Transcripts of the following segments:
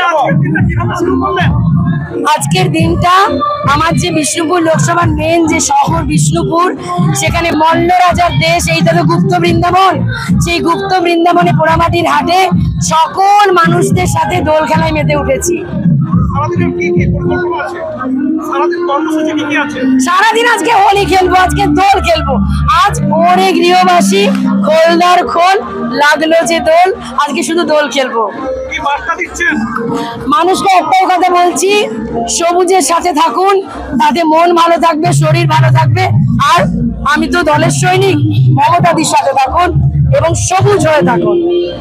আজকের দিনটা আমার যে বিষ্ণুপুর লোকসভার মেন যে শহর বিষ্ণুপুর, সেখানে মল্ল রাজার দেশ, এইটা তো গুপ্ত বৃন্দাবন। সেই গুপ্ত বৃন্দাবনে পোড়ামাটির হাটে সকল মানুষদের সাথে দোল খেলায় মেতে উঠেছি। সারাদিন আজকে হোলি খেলবো, আজকে দোল খেলবো। আজ ওরে গৃহবাসী খোলদার খোল, লাগলো যে দোল, আজকে শুধু দোল খেলবো। মানুষকে একটাই কথা বলছি, সবুজের সাথে থাকুন, তাতে মন ভালো থাকবে, শরীর ভালো থাকবে। আর আমি তো দলের সৈনিক, মমতাদির সাথে থাকুন এবং সবুজ হয়ে থাকুন।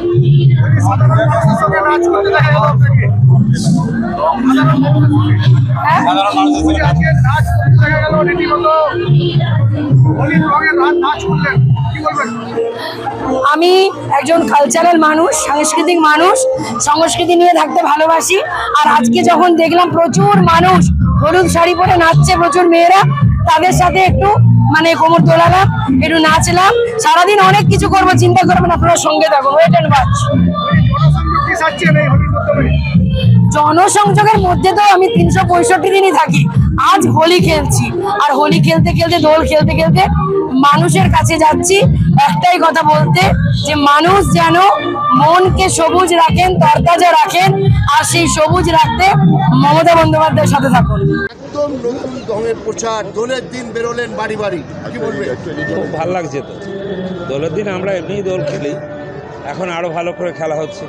আমি একজন কালচারাল মানুষ, সাংস্কৃতিক মানুষ, সংস্কৃতি নিয়ে থাকতে ভালোবাসি। আর আজকে যখন দেখলাম প্রচুর মানুষ হলুদ শাড়ি পরে নাচছে, প্রচুর মেয়েরা, তাদের সাথে একটু মানে কোমর দোলালাম, একটু নাচলাম। সারাদিন অনেক কিছু করবো, চিন্তা করবেন, আপনারা সঙ্গে থাকুন। Wait and watch. জনসংযোগের মধ্যে তো আমি 365 দিনই থাকি। আজ হোলি খেলছি, আর হোলি খেলতে খেলতে, দোল খেলতে খেলতে মানুষের কাছে যাচ্ছি একটাই কথা বলতে, যে মানুষ যেন মনকে সবুজ রাখেন, তরতাজা রাখেন। আর সেই সবুজ রাখতে মমতা বন্দ্যোপাধ্যায়ের সাথে থাকুন। একদম নতুন ঢঙের প্রচার, দোলের দিন বেরোলেন বাড়ি বাড়ি, কি বলবে? খুব ভালো লাগছে তো। দোলের দিন আমরা এমনিই দোল খেলি, এখন আরো ভালো করে খেলা হচ্ছে,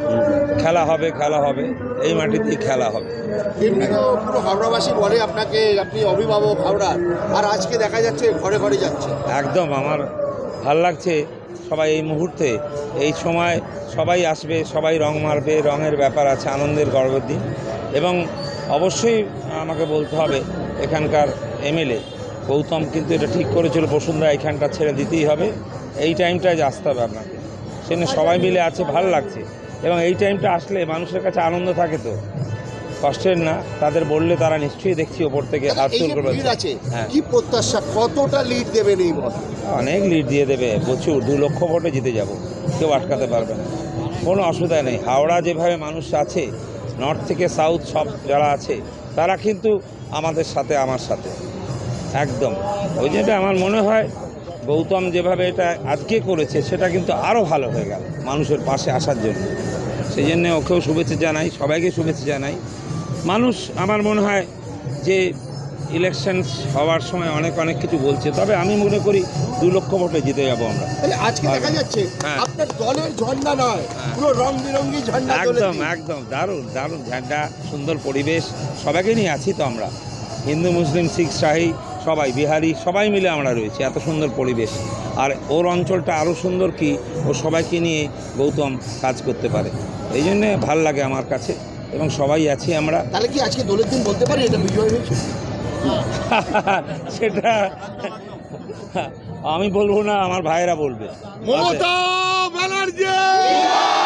খেলা হবে, এই মাটিতেই খেলা হবে। এমনি তো পুরো হাওড়াবাসী বলে আপনাকে, আপনি অভিভাবক হাওড়ার, আর আজকে দেখা যাচ্ছে ঘরে ঘরে যাচ্ছে। একদম আমার ভাল লাগছে। সবাই এই মুহূর্তে, এই সময় সবাই আসবে, সবাই রং মারবে, রঙের ব্যাপার আছে, আনন্দের গর্বের দিন। এবং অবশ্যই আমাকে বলতে হবে, এখানকার এমএলএ গৌতম কিন্তু এটা ঠিক করেছিল, বসুন্ধরা এইখানটা ছেড়ে দিতেই হবে, এই টাইমটায় আসতে হবে আপনাকে। সেখানে সবাই মিলে আছে, ভালো লাগছে। এবং এই টাইমটা আসলে মানুষের কাছে আনন্দ থাকে, তো কষ্টের না। তাদের বললে তারা নিশ্চয়ই দেখছি ওপর থেকে হাততালি করবে। হ্যাঁ, কি প্রত্যাশা, কতটা লিড দেবেন এই বছর? অনেক লিড দিয়ে দেবে, প্রচুর। 2 লক্ষ ভোটে জিতে যাব, কেউ আটকাতে পারবে না, কোনো অসুবিধা নেই। হাওড়া যেভাবে মানুষ আছে, নর্থ থেকে সাউথ সব যারা আছে, তারা কিন্তু আমাদের সাথে, আমার সাথে একদম। ওই জন্য আমার মনে হয় গৌতম যেভাবে এটা আজকে করেছে, সেটা কিন্তু আরও ভালো হয়ে গেল মানুষের পাশে আসার জন্য। সেই জন্য ওকেও শুভেচ্ছা জানাই, সবাইকে শুভেচ্ছা জানাই। মানুষ আমার মনে হয় যে ইলেকশন হওয়ার সময় অনেক কিছু বলছে, তবে আমি মনে করি 2 লক্ষ ভোটে জিতে যাবো আমরা। আজকে দেখা যাচ্ছে আপনার দলের ঝান্ডা নয়, পুরো রং বেরঙি ঝান্ডা। একদম দারুণ ঝান্ডা, সুন্দর পরিবেশ, সবাইকে নিয়ে আছি তো আমরা, হিন্দু মুসলিম শিখ শাহী সবাই, বিহারি সবাই মিলে আমরা রয়েছি, এত সুন্দর পরিবেশ। আর ওর অঞ্চলটা আরও সুন্দর, কি ও সবাইকে নিয়ে গৌতম কাজ করতে পারে, এই জন্যে ভাল লাগে আমার কাছে। এবং সবাই আছি আমরা। তাহলে কি আজকে দোলের দিন বলতে পারি এটা বিজয় হয়েছে? সেটা আমি বলবো না, আমার ভাইয়েরা বলবে। মমতা ব্যানার্জি।